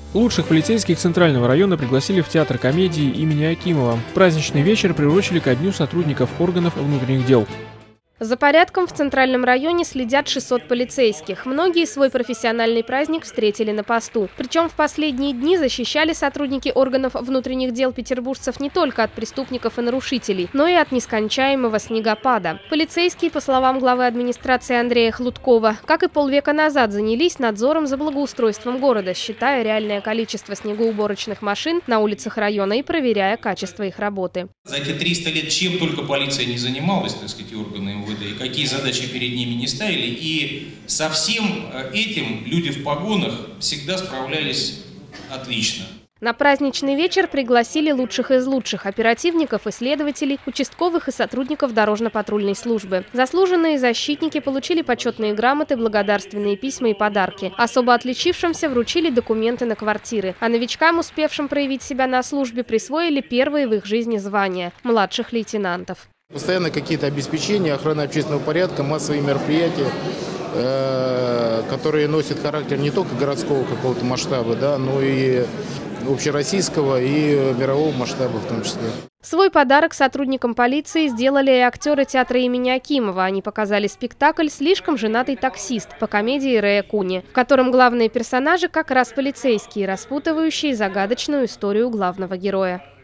Лучших полицейских Центрального района пригласили в театр комедии имени Акимова. Праздничный вечер приурочили ко дню сотрудников органов внутренних дел. За порядком в Центральном районе следят 600 полицейских. Многие свой профессиональный праздник встретили на посту. Причем в последние дни защищали сотрудники органов внутренних дел петербуржцев не только от преступников и нарушителей, но и от нескончаемого снегопада. Полицейские, по словам главы администрации Андрея Хлудкова, как и полвека назад, занялись надзором за благоустройством города, считая реальное количество снегоуборочных машин на улицах района и проверяя качество их работы. За эти 300 лет чем только полиция не занималась, так сказать, органы МВД, и какие задачи перед ними не ставили, и со всем этим люди в погонах всегда справлялись отлично. На праздничный вечер пригласили лучших из лучших – оперативников, исследователей, участковых и сотрудников дорожно-патрульной службы. Заслуженные защитники получили почетные грамоты, благодарственные письма и подарки. Особо отличившимся вручили документы на квартиры. А новичкам, успевшим проявить себя на службе, присвоили первые в их жизни звания – младших лейтенантов. Постоянно какие-то обеспечения, охрана общественного порядка, массовые мероприятия, которые носят характер не только городского какого-то масштаба, да, но и общероссийского и мирового масштаба в том числе. Свой подарок сотрудникам полиции сделали и актеры театра имени Акимова. Они показали спектакль «Слишком женатый таксист» по комедии Рэя Куни, в котором главные персонажи как раз полицейские, распутывающие загадочную историю главного героя.